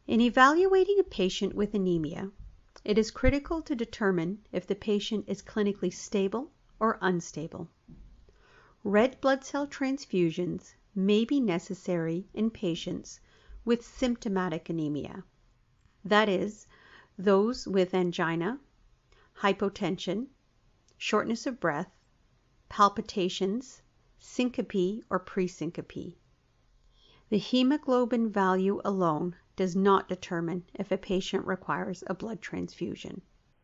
In evaluating a patient with anemia, it is critical to determine if the patient is clinically stable or unstable. Red blood cell transfusions may be necessary in patients with symptomatic anemia, that is, those with angina, hypotension, shortness of breath, palpitations, syncope or pre-syncope. The hemoglobin value alone does not determine if a patient requires a blood transfusion.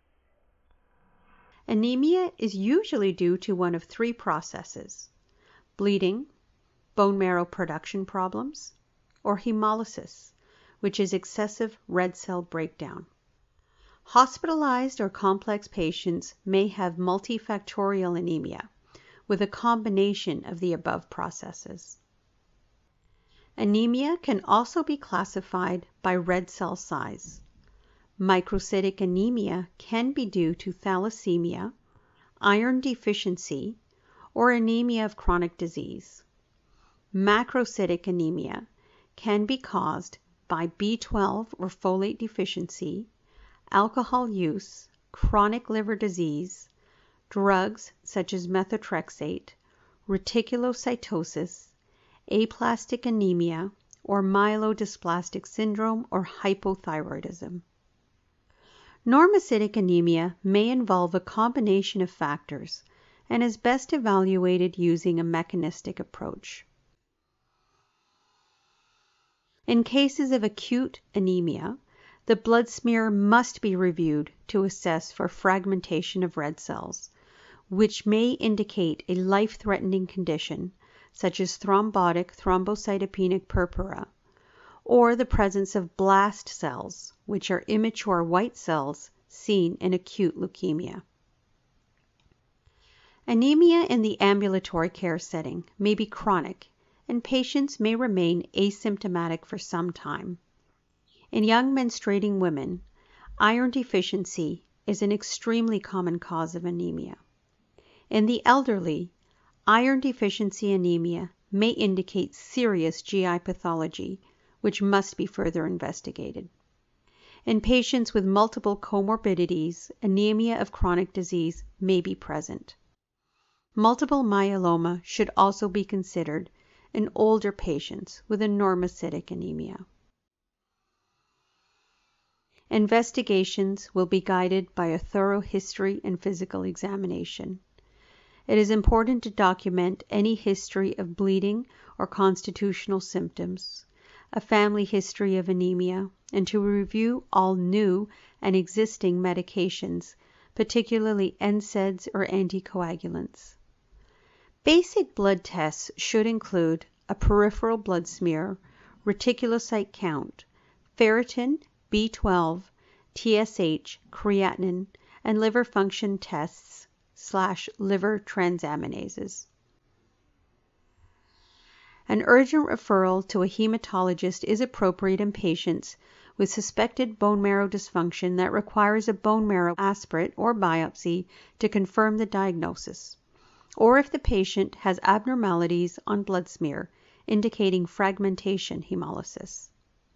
Anemia is usually due to one of three processes: bleeding, bone marrow production problems, or hemolysis, which is excessive red cell breakdown. Hospitalized or complex patients may have multifactorial anemia with a combination of the above processes. Anemia can also be classified by red cell size. Microcytic anemia can be due to thalassemia, iron deficiency, or anemia of chronic disease. Macrocytic anemia can be caused by B12 or folate deficiency, alcohol use, chronic liver disease, drugs such as methotrexate, reticulocytosis, aplastic anemia, or myelodysplastic syndrome or hypothyroidism. Normocytic anemia may involve a combination of factors and is best evaluated using a mechanistic approach. In cases of acute anemia, the blood smear must be reviewed to assess for fragmentation of red cells, which may indicate a life-threatening condition such as thrombotic thrombocytopenic purpura, or the presence of blast cells, which are immature white cells seen in acute leukemia. Anemia in the ambulatory care setting may be chronic, and patients may remain asymptomatic for some time. In young menstruating women, iron deficiency is an extremely common cause of anemia. In the elderly, iron deficiency anemia may indicate serious GI pathology, which must be further investigated. In patients with multiple comorbidities, anemia of chronic disease may be present. Multiple myeloma should also be considered in older patients with a normocytic anemia. Investigations will be guided by a thorough history and physical examination. It is important to document any history of bleeding or constitutional symptoms, a family history of anemia, and to review all new and existing medications, particularly NSAIDs or anticoagulants. Basic blood tests should include a peripheral blood smear, reticulocyte count, ferritin, B12, TSH, creatinine, and liver function tests / liver transaminases. An urgent referral to a hematologist is appropriate in patients with suspected bone marrow dysfunction that requires a bone marrow aspirate or biopsy to confirm the diagnosis, or if the patient has abnormalities on blood smear indicating fragmentation hemolysis.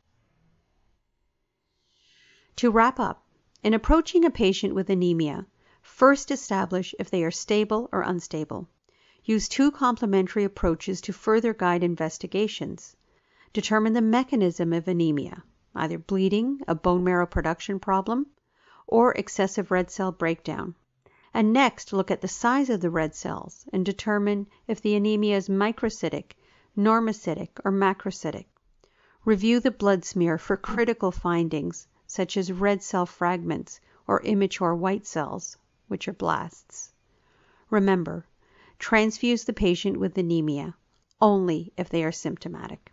To wrap up, in approaching a patient with anemia, first establish if they are stable or unstable. Use two complementary approaches to further guide investigations. Determine the mechanism of anemia, either bleeding, a bone marrow production problem, or excessive red cell breakdown. And next, look at the size of the red cells and determine if the anemia is microcytic, normocytic, or macrocytic. Review the blood smear for critical findings such as red cell fragments or immature white cells, which are blasts. Remember, transfuse the patient with anemia only if they are symptomatic.